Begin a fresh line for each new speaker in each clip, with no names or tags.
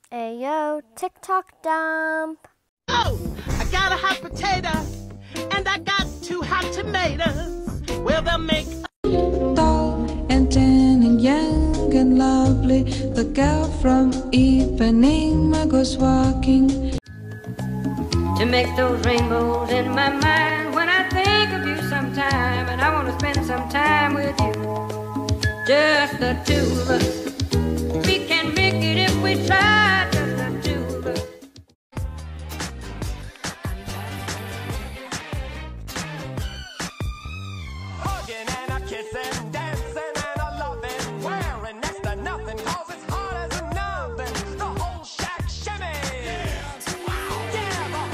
Ayo, TikTok dump.
Oh, I got a hot potato, and I got 2 hot tomatoes. Well, they'll make
tall and tan and young and lovely. The girl from Ipanema goes walking.
To make those rainbows in my mind when I think of you sometime, and I want to spend some time with you. Just the two of us. We can make it if we try. Just the two of us.
Hugging and a kissing, dancing and a loving, wearing next to nothing, cause it's hard as an oven. The whole shack shimmy. Wow, yeah.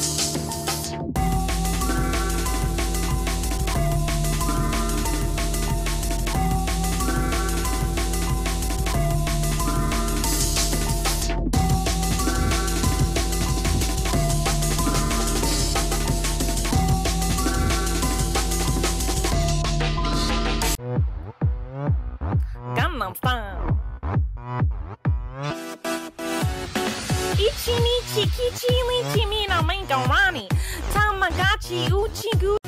Gangnam Style. Ichi nichi kichi lichi mina mangarani. Tamagotchi uchi gu.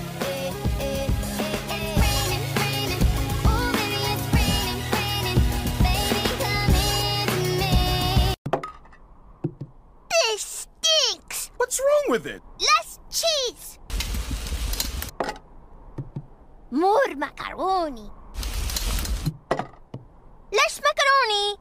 This stinks!
What's wrong with it?
Less cheese! More macaroni! Less macaroni!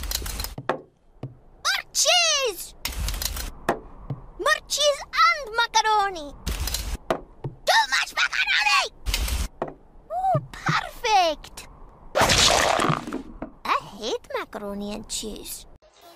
More cheese! More cheese and macaroni! Too much macaroni! Oh, perfect! I hate macaroni and cheese.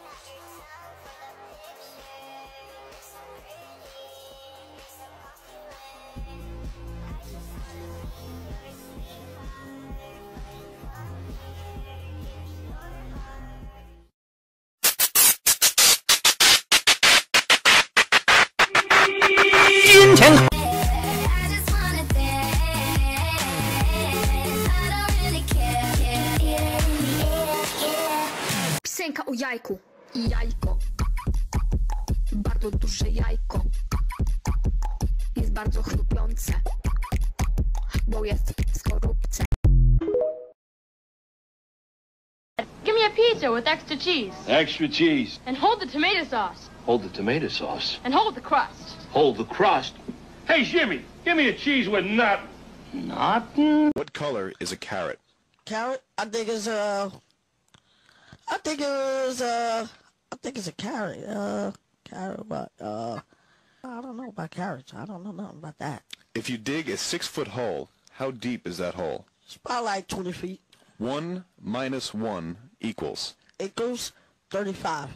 Psenka o jajku. Jajko. Bardzo duże jajko. Jest bardzo chrupiące, bo jest w skorupce.
Give me a pizza with extra cheese.
Extra cheese.
And hold the tomato sauce.
Hold the tomato sauce.
And hold the crust.
Hold the crust. Hey, Jimmy, give me a cheese with nothing. Nothing?
What color is a carrot?
carrot. I think it's a carrot. Carrot, but I don't know about carrots. I don't know nothing about that.
If you dig a 6-foot hole, how deep is that hole?
It's about like 20 feet.
1 minus 1 equals?
Equals 35.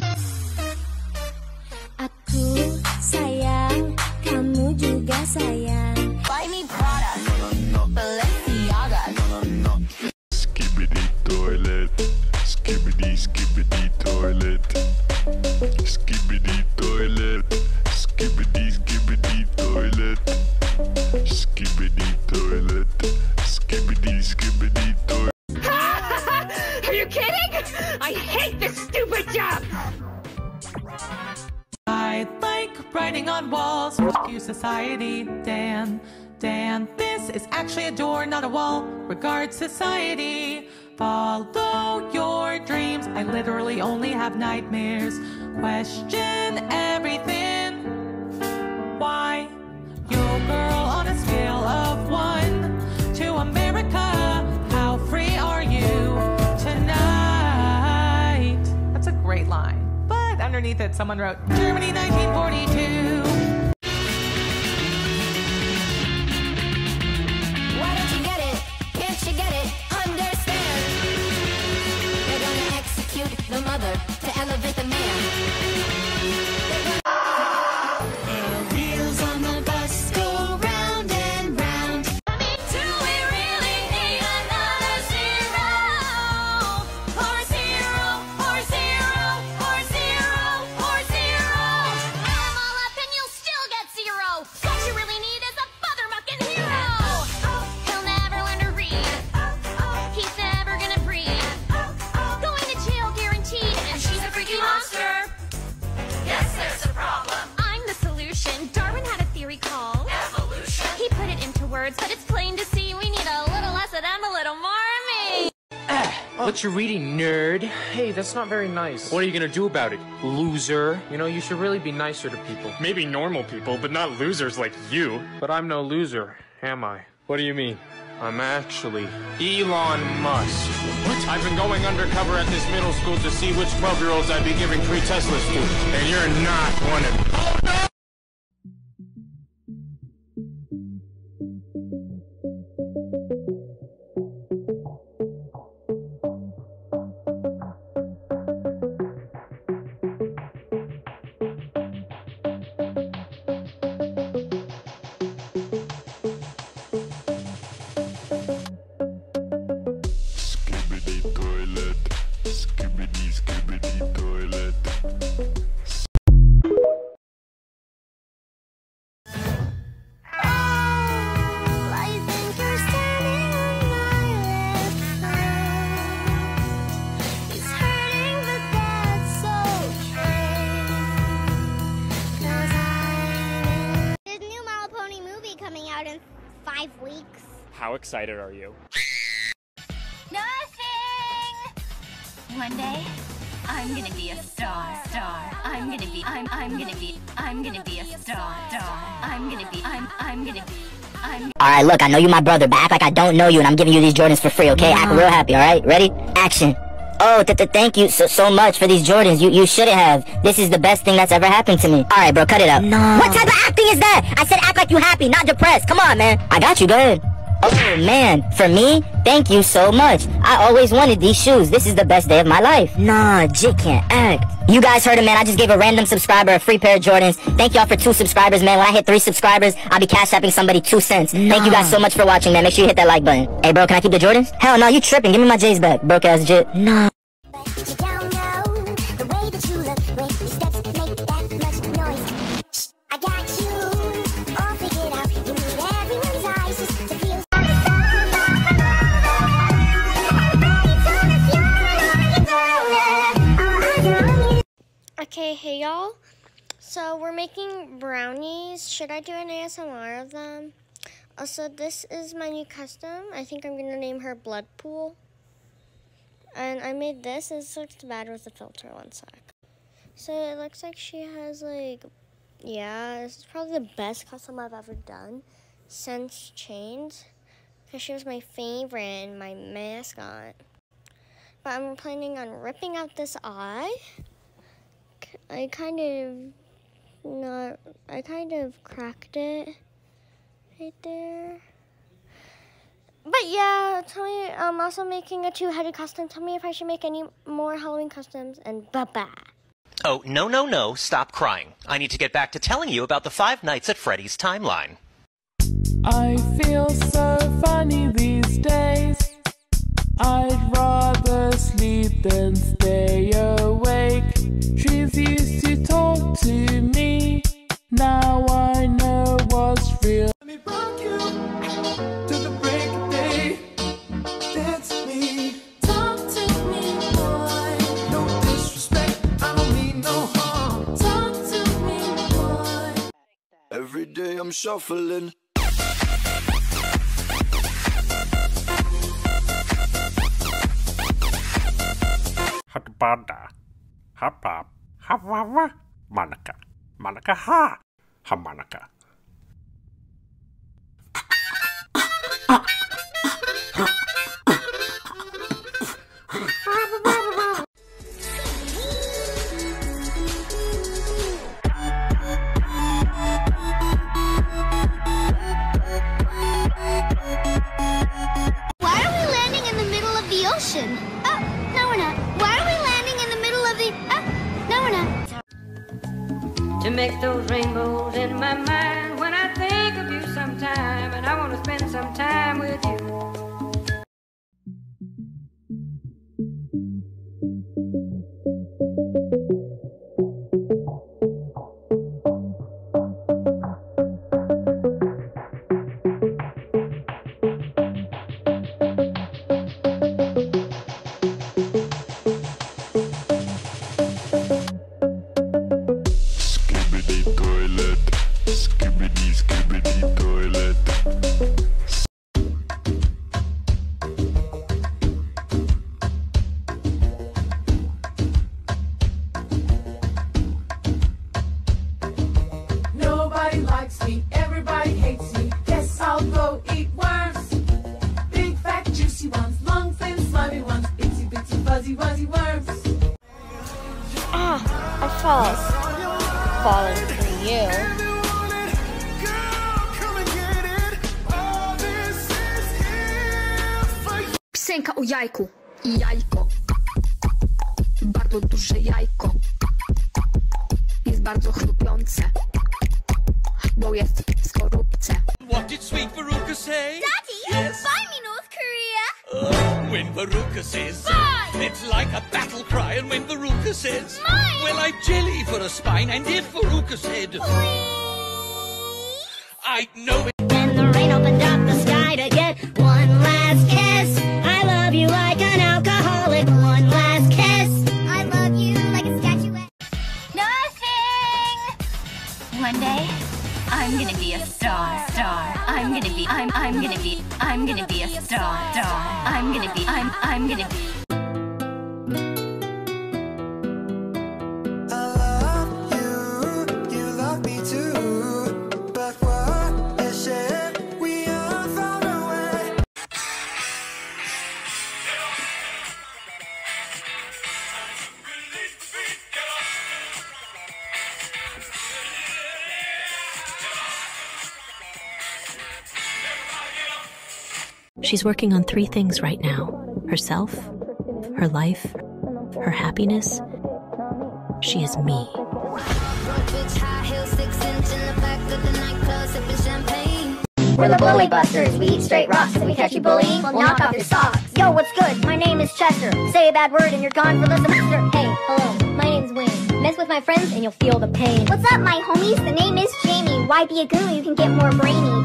Aku sayang, kamu juga sayang. Buy me Prada, Balenciaga.
Skibbity toilet, skibbity skibbity toilet, skibbity toilet, skibbity skibbity toilet, skibbity toilet, skibbity skibbity toilet.
Are you kidding? I hate this stupid job!
I like writing on walls. Fuck you, society. Dan, this is actually a door, not a wall. Regard society. Follow your dreams. I literally only have nightmares. Question everything. Why? Your girl on a scale of 1 to America. How free are you tonight? That's a great line. But underneath it, someone wrote, Germany 1942.
Why don't you get it? Can't you get it? Understand? They're gonna execute the mother to elevate the man. The wheels on the bus go round and round. Do we really need another zero? Or zero, or zero, or zero, or zero? Add 'em all up and you'll still get 0. What you really need is a motherfucking hero. He'll never learn to read. He's never gonna breathe. Going to jail guaranteed, and she's a freaking
what you're reading, nerd. Hey, that's not very nice. What are you gonna do about it, loser? You know, you should really be nicer to people.
Maybe normal people, but not losers like you.
But I'm no loser, am I? What do you mean? I'm actually Elon Musk. What? I've been going undercover at this middle school to see which 12-year-olds I'd be giving free Teslas to. And you're not one of them. Oh, no!
In 5 weeks.
How excited are you?
Nothing! One day, I'm gonna be a star. I'm gonna be a star.
Alright, look, I know you my brother, but act like I don't know you and I'm giving you these Jordans for free, okay? Act real happy, alright? Ready? Action. Oh, thank you so much for these Jordans. You shouldn't have. This is the best thing that's ever happened to me. Alright, bro, cut it up. No. What type of acting is that? I said act like you happy, not depressed. Come on, man. I got you, go ahead. Oh, man. For me, thank you so much. I always wanted these shoes. This is the best day of my life. Nah, Jit can't act. You guys heard it, man. I just gave a random subscriber a free pair of Jordans. Thank y'all for 2 subscribers, man. When I hit 3 subscribers, I'll be cash apping somebody 2 cents. Thank you guys so much for watching, man. Make sure you hit that like button. Hey, bro, can I keep the Jordans? Hell no, you tripping. Give me my J's back, broke ass Jit. No.
I got you all figured out. You need everyone's eyes just to feel. Okay, hey y'all. So we're making brownies. Should I do an ASMR of them? Also, this is my new custom. I think I'm gonna name her Blood Pool. And I made this. This looks bad with the filter. One sec. So it looks like she has like. Yeah, this is probably the best custom I've ever done since Chains, because she was my favorite and my mascot. But I'm planning on ripping out this eye. I kind of cracked it right there. But yeah, tell me, I'm also making a 2-headed custom. Tell me if I should make any more Halloween customs, and bye-bye.
Oh, no, stop crying. I need to get back to telling you about the 5 Nights at Freddy's timeline.
I feel so funny these days. I'd rather sleep than stay awake. Trees used to talk to me. Now I know what's real. Let me rock you to the break of day. Dance with me. Talk to me, boy. No disrespect, I don't mean no harm. Talk to me, boy.
Every day I'm shuffling.
Hatbanda, hapap, hawawa, manaka, manaka ha, hamanaka.
Why are we landing in the middle of the ocean? Oh, no we're not. Why are we landing in the middle of the... Oh, no we're not.
To make those rainbows in my mind when I think of you sometime, and I want to spend some time with you.
Skibbity toilet, skibbity
likes me, everybody hates me. Guess I'll go eat worms. Big fat juicy ones, long thin slimy ones, itsy bitsy fuzzy wuzzy worms.
Ah, I falling for you.
Piosenka o jajku. Jajko. Bardzo duże jajko. Jest bardzo chrupiące, bo jest w skorupce.
What did sweet Veruca say?
Daddy,
yes?
buy me North Korea.
When Veruca says,
Buy!
it's like a battle cry. And when Veruca says,
Mine!
well, I've jelly for a spine. And if Veruca said, I know it.
When the rain opened up the sky to get one last kiss, I love you like an alcoholic. One last kiss, I love you like a statuette. Nothing. One day, I'm gonna be a star. I'm gonna be a star. I'm gonna be.
She's working on 3 things right now: herself, her life, her happiness. She is me.
We're the Bully Busters. We eat straight rocks. If we catch you bullying, we'll knock off your socks. Yo, what's good? My name is Chester. Say a bad word and you're gone for the semester. Hey, hello. My name's Wayne. Mess with my friends and you'll feel the pain. What's up, my homies? The name is Jamie. Why be a goon? You can get more brainy.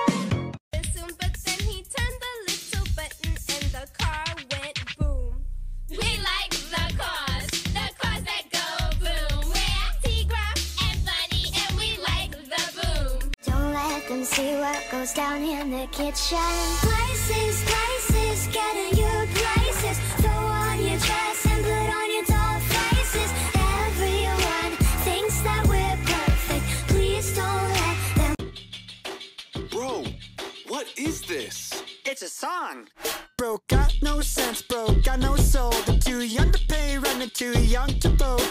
See what goes down in the kitchen. Places, getting your places. Throw on your dress and put on your doll faces. Everyone thinks that we're perfect. Please don't let them.
Bro, what is this?
It's a song. Bro got no sense, bro got no soul. They're too young to pay rent and too young to boat.